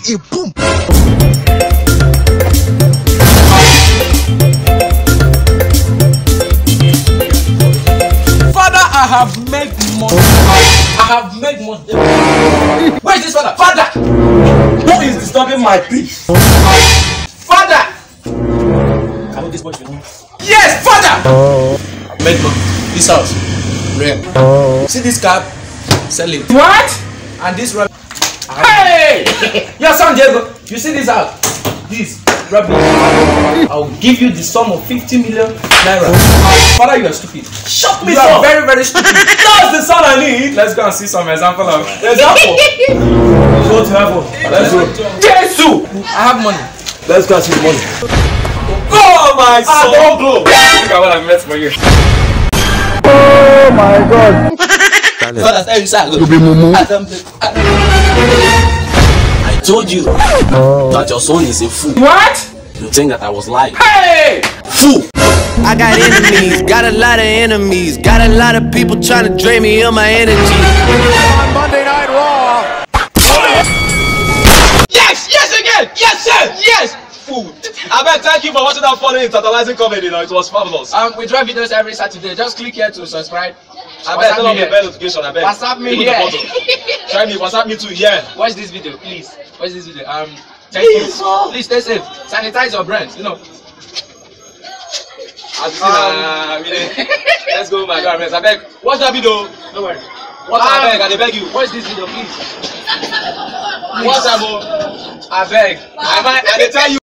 a boom. Father, I have made money. I have made money. Where is this father? Father! Who is disturbing my peace? Father! Can we this boy? Yes, father! I made money. This house. Rare. See this car? Sell it. What? And this rubbish. Hey! Your son Diego, you see this house? This rubbish. I'll give you the sum of 50 million naira. Father, you are stupid. Shut me up. You are very, very stupid. That's the son I need. Let's go and see some example of example. Go to heaven. Let's go. Jesus! I have money. Let's go and see the money. Oh my son! Don't blow. Look at what I met for you. Oh my God. I told you that your son is a fool. What? You think that I was lying? Hey! Fool! I got enemies, got a lot of enemies, got a lot of people trying to drain me of my energy. On Monday Night Raw. Yes! Yes again! Yes sir! Yes! Food! I bet thank you for watching that funny tantalizing comedy, it was fabulous. We drop videos every Saturday. Just click here to subscribe. I bet turn on the bell notification, I bet. WhatsApp me here. Try me, WhatsApp me too, yeah. Watch this video, please. Watch this video. Thank you. Please stay safe. Sanitize your brands, you know. Let's go, my God, I beg. Watch that video. Don't worry. Watch I beg you. Watch this video, please. Watch that, bro. I beg. I tell you.